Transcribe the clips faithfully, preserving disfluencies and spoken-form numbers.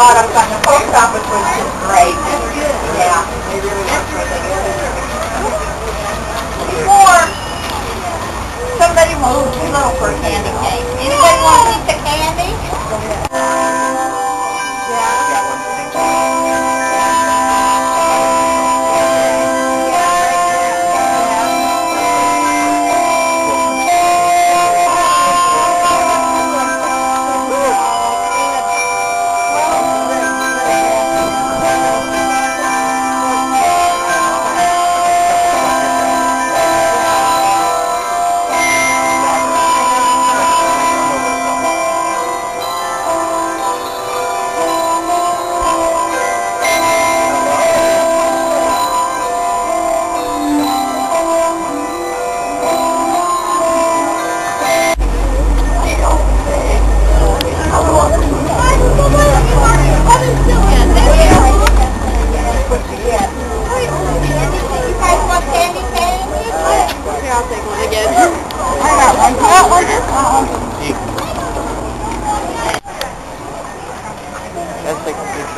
bought them from the post office, which is great. Yeah. Before, somebody moved too little for a candy cane. Anybody want a piece of candy? I'll take one again. I got one. I got one. Let's take a picture.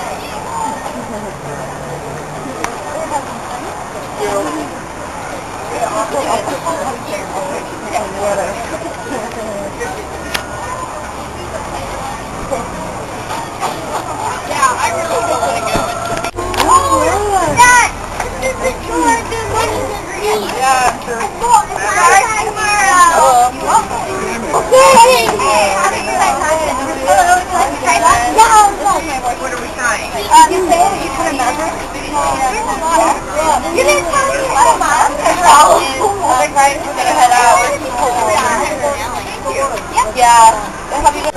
Yeah, I really don't want to go. Oh, Dad! You want to do yeah, sure. I thought it was tomorrow. Okay. What are we trying? You say you put a number? You didn't tell me what a month. Oh, we're going to head out. Yeah. Have you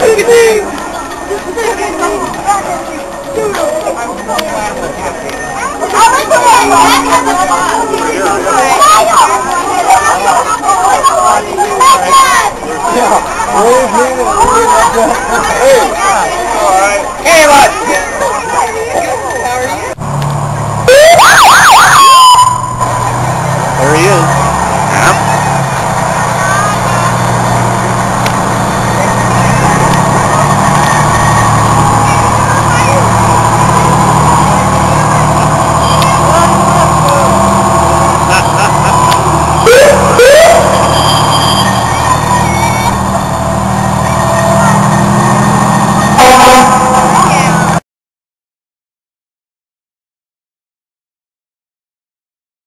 Yeah. Hey, all right. Hey, bud.